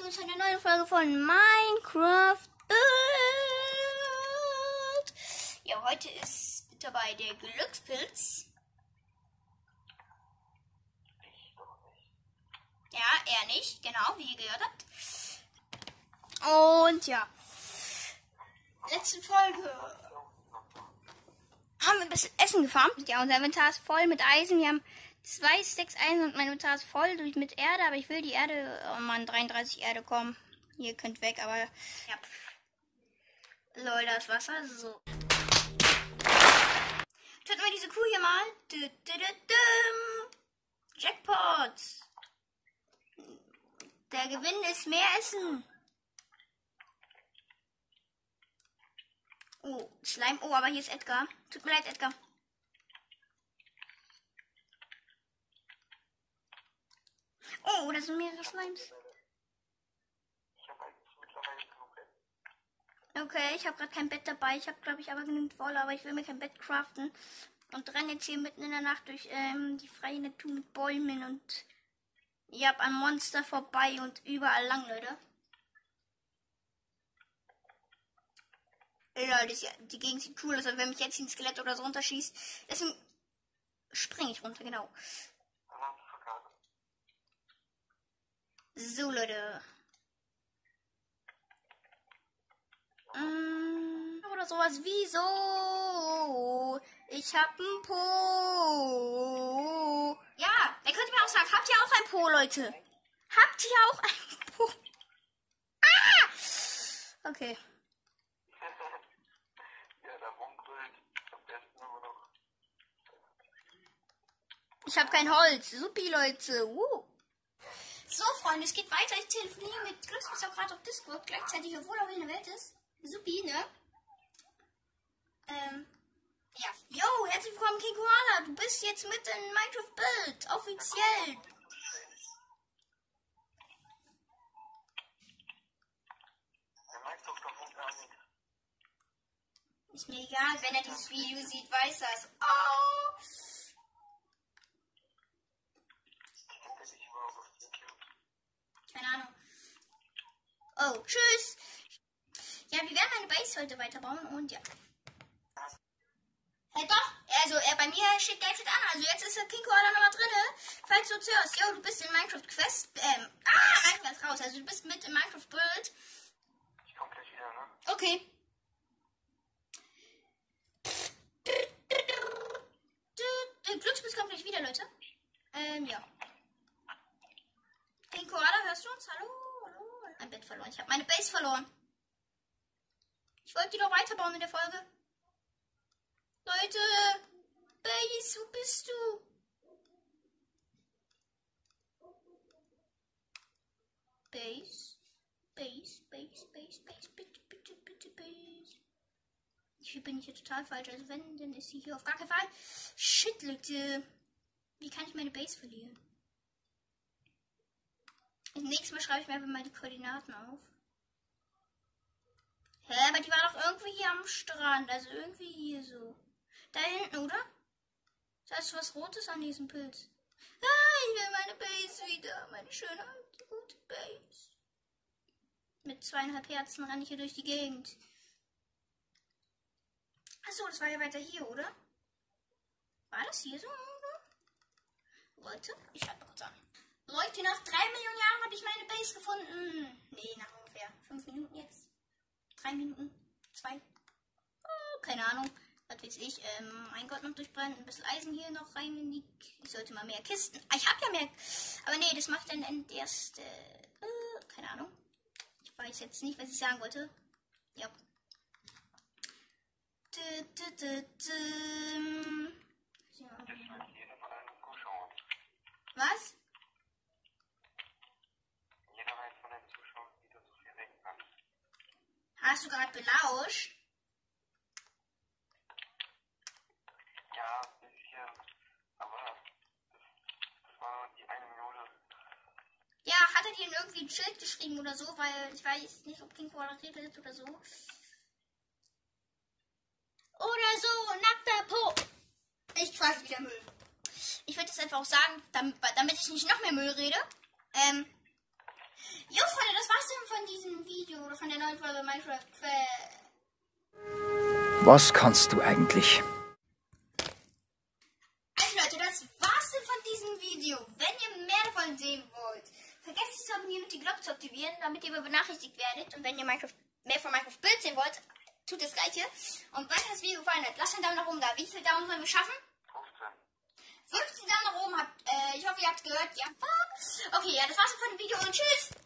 willkommen zu einer neuen Folge von Minecraft Build. Ja, heute ist mit dabei der Glückspilz. Ja, er nicht, genau, wie ihr gehört habt. Und ja, letzte Folge haben wir ein bisschen Essen gefarmt. Ja, unser Inventar ist voll mit Eisen. Wir haben 2 Stacks Eisen und mein Inventar ist voll mit Erde, aber ich will die Erde, oh Mann, 33 Erde kommen. Ihr könnt weg, aber ja. Lol, das Wasser, so. Töten wir diese Kuh hier mal. Jackpot. Der Gewinn ist mehr Essen. Oh, Slime. Oh, aber hier ist Edgar. Tut mir leid, Edgar. Oh, das sind mehrere Slimes. Ich habe eigentlich mittlerweile genug Bett. Okay, ich habe gerade kein Bett dabei. Ich habe, glaube ich, aber genügend Wolle, aber ich will mir kein Bett craften. Und renne jetzt hier mitten in der Nacht durch die freie Natur mit Bäumen und ihr habt ein Monster vorbei und überall lang, Leute. Ja, die Gegend sieht cool aus, aber wenn mich jetzt ein Skelett oder so runterschießt, deswegen springe ich runter, genau. So, Leute. Oder sowas wie so. Ich hab ein Po. Ja, wer könnte mir auch sagen, habt ihr auch ein Po, Leute? Habt ihr auch ein Po? Ah! Okay. Ja, da rumgrüllt am besten immer noch. Ich hab kein Holz. Supi, Leute. So, Freunde, es geht weiter. Ich telefoniere mit Glückspilz auch gerade auf Discord. Gleichzeitig, obwohl er in der Welt ist. Supi, ne? Ja. Yo, herzlich willkommen, King Koala. Du bist jetzt mit in Minecraft Build. Offiziell. Der merkt doch davon gar nichts. Ist mir egal, wenn er dieses Video sieht, weiß er es. Oh! Kennt er dich überhaupt auf YouTube? Keine Ahnung. Oh, tschüss. Ja, wir werden meine Base heute weiterbauen und ja. Doch, also bei mir steht Game an, also jetzt ist der King Koala nochmal drinne. Falls du hörst, yo, du bist in Minecraft Quest, Minecraft raus, also du bist mit in Minecraft Build. Ich komm gleich wieder, ne? Okay. Glückspilz kommt gleich wieder, Leute. Ja. King Koala, hörst du uns? Hallo? Hallo? Ein Bett verloren, ich habe meine Base verloren. Ich wollte die doch weiterbauen in der Folge. Leute, Base, wo bist du? Base, bitte, Base. Hier bin ich hier total falsch, also wenn, dann ist sie hier auf gar keinen Fall. Shit, Leute. Wie kann ich meine Base verlieren? Das nächste Mal schreibe ich mir einfach mal die Koordinaten auf. Hä, aber die war doch irgendwie hier am Strand, also irgendwie hier so. Da hinten, oder? Da ist was Rotes an diesem Pilz. Ah, ich will meine Base wieder. Meine schöne, alte, gute Base. Mit 2,5 Herzen renne ich hier durch die Gegend. Achso, das war ja weiter hier, oder? War das hier so? Leute, ich halte mal kurz an. Leute, nach 3 Millionen Jahren habe ich meine Base gefunden. Nee, nach ungefähr 5 Minuten jetzt. 3 Minuten. 2. Oh, keine Ahnung. Was weiß ich, mein Gott, noch durchbrennen, ein bisschen Eisen hier noch rein in die... Ich sollte mal mehr Kisten... Ich habe ja mehr... Aber nee, das macht dann erst... keine Ahnung. Ich weiß jetzt nicht, was ich sagen wollte. Ja. Was? Jeder weiß von den Zuschauern, wie du so viel reden kannst. Hast du gerade belauscht? Ja, ein bisschen. Aber das war die eine Minute. Ja, hat er dir irgendwie ein Schild geschrieben oder so? Weil ich weiß nicht, ob King Koala redet oder so. Oder so, nackter Po. Ich quasi wieder Müll. Ich würde das einfach auch sagen, damit ich nicht noch mehr Müll rede. Jo, Freunde, das war's dann von diesem Video oder von der neuen Folge Minecraft. Was kannst du eigentlich? Also Leute, das war's dann von diesem Video. Wenn ihr mehr davon sehen wollt, vergesst nicht zu abonnieren und die Glocke zu aktivieren, damit ihr benachrichtigt werdet. Und wenn ihr mehr von Minecraft Bild sehen wollt, tut das Gleiche. Und wenn euch das Video gefallen hat, lasst einen Daumen nach oben da. Wie viele Daumen sollen wir schaffen? 15 Daumen nach oben. Ich hoffe, ihr habt gehört. Ja. Okay, ja, das war's dann von dem Video und tschüss.